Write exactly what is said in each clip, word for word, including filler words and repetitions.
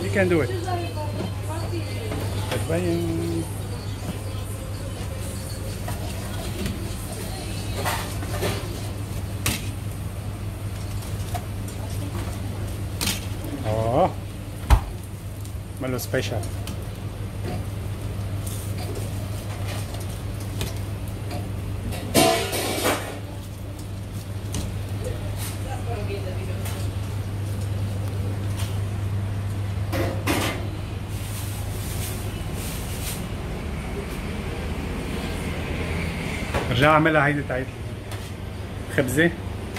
You can do it. Bye. Oh, Melo special. رجع اعملها هيدي تاعت خبزة.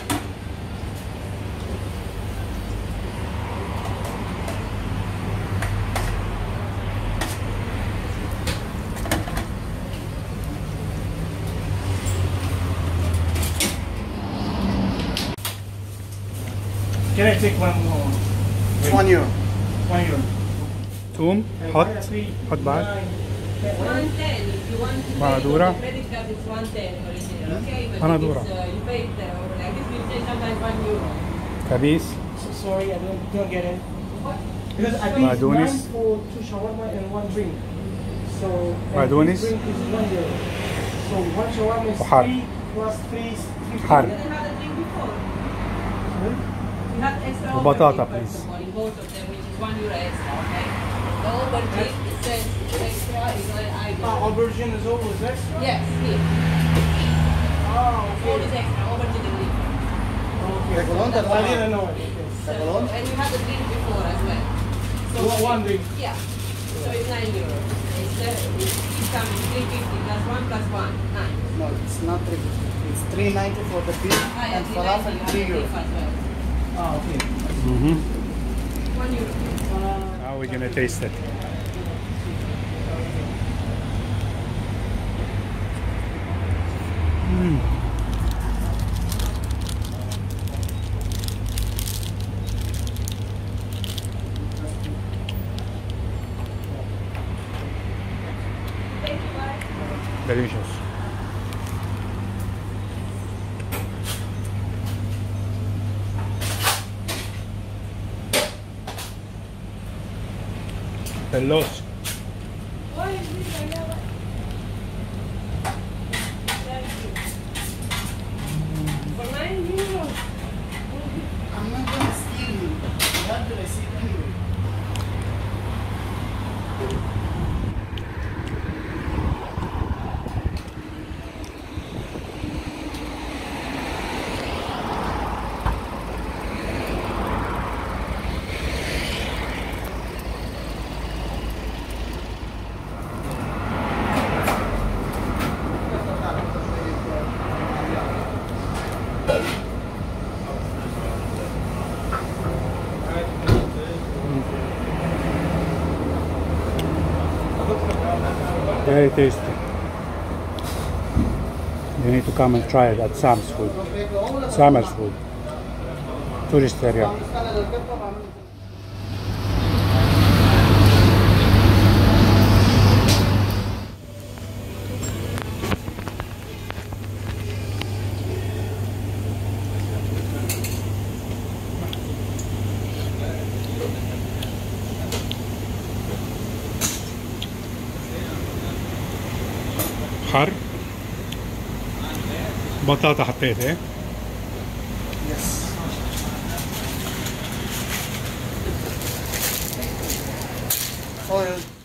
Can I take one more? It's one euro. One euro. توم حط حط بعد one ten if you want to بندورة. pay credit card it's one ten original, okay? But بندورة. if it's, uh, you pay it uh, like this we say sometimes one euro. كبيس So, sorry, I don't, don't get it. Because I paid بقدونس. nine for two shawarma and one drink. So and بقدونس. this drink is one euro. So one shawarma is وحار. three plus three is fifty. حار. You didn't have a drink before. Hmm? You had extra وبطاطا, aubergine, please. first of all, in both of them, which is one euro extra, okay? The aubergine, it says extra is not Ah, either. aubergine is always extra? Yes, here. Ah, okay. Always extra, aubergine is different. Okay. Regolon, I didn't know it. Okay. So, Regolon? and you had the drink before as well. So One- one drink. Yeah. So it's nine euros. It's, uh, it's coming three fifty plus one plus one, nine. No, it's not three fifty. It's three ninety for the beef Ah, yeah, and three falafel ninety, three you have euro. the beef as well. Ah, okay. Mm-hmm. One euro. Uh, Now we're gonna taste it. Mm. Delicious. Pelos. What is this? I never. For nine euros. I'm not gonna steal you. You have the receipt anyway. Very tasty. You need to come and try it at Sam's Food. Sam's Food. Tourist area. حر بطاطا حطيت ايه Yes. Oil.